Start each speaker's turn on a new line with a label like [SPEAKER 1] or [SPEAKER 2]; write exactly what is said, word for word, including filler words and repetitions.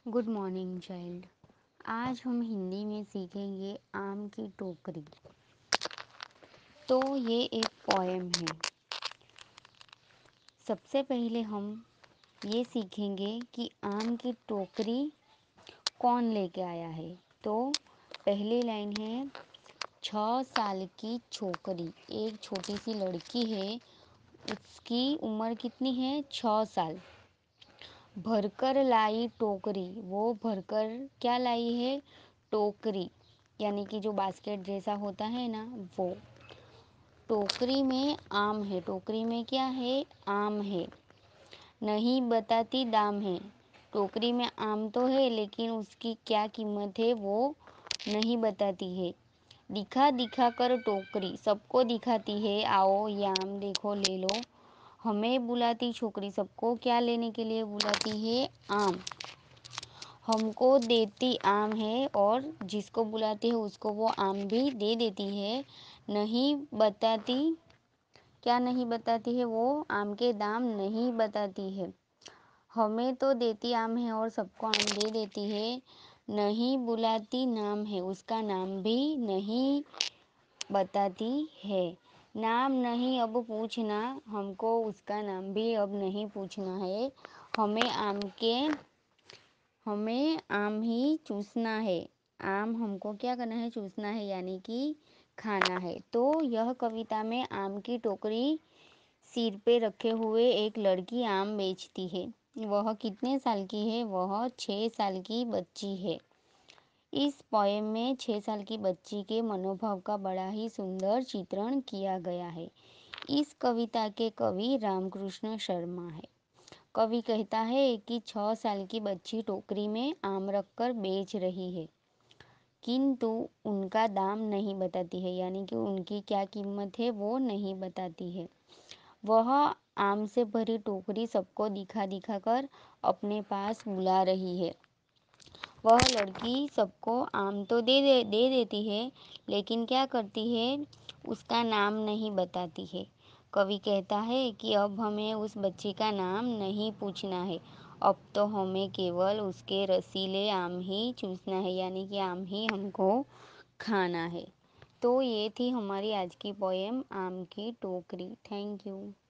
[SPEAKER 1] Good morning child. आज हम हिंदी में सीखेंगे आम की टोकरी। तो ये एक पोएम है। सबसे पहले हम ये सीखेंगे कि आम की टोकरी कौन लेके आया है। तो पहली लाइन है, छः साल की छोकरी। एक छोटी सी लड़की है, उसकी उम्र कितनी है? छः साल। भरकर लाई टोकरी, वो भरकर क्या लाई है? टोकरी, यानी कि जो बास्केट जैसा होता है ना, वो। टोकरी में आम है। टोकरी में क्या है? आम है। नहीं बताती दाम है। टोकरी में आम तो है, लेकिन उसकी क्या कीमत है वो नहीं बताती है। दिखा दिखा कर टोकरी, सबको दिखाती है, आओ ये आम देखो ले लो। हमें बुलाती छोकरी, सबको क्या लेने के लिए बुलाती है? आम। हमको देती आम है, और जिसको बुलाती है उसको वो आम भी दे देती है। नहीं बताती, क्या नहीं बताती है? वो आम के दाम नहीं बताती है। हमें तो देती आम है और सबको आम दे देती है। नहीं बुलाती नाम है, उसका नाम भी नहीं बताती है। नाम नहीं अब पूछना, हमको उसका नाम भी अब नहीं पूछना है। हमें आम के हमें आम ही चूसना है। आम हमको क्या करना है? चूसना है, यानी कि खाना है। तो यह कविता में आम की टोकरी सिर पे रखे हुए एक लड़की आम बेचती है। वह कितने साल की है? वह छः साल की बच्ची है। इस पोएम में छः साल की बच्ची के मनोभाव का बड़ा ही सुंदर चित्रण किया गया है। इस कविता के कवि रामकृष्ण शर्मा है। कवि कहता है कि छः साल की बच्ची टोकरी में आम रखकर बेच रही है, किंतु उनका दाम नहीं बताती है, यानी कि उनकी क्या कीमत है वो नहीं बताती है। वह आम से भरी टोकरी सबको दिखा दिखा कर अपने पास बुला रही है। वह लड़की सबको आम तो दे दे दे देती है, लेकिन क्या करती है? उसका नाम नहीं बताती है। कवि कहता है कि अब हमें उस बच्ची का नाम नहीं पूछना है। अब तो हमें केवल उसके रसीले आम ही चूसना है, यानी कि आम ही हमको खाना है। तो ये थी हमारी आज की पोएम आम की टोकरी। Thank you.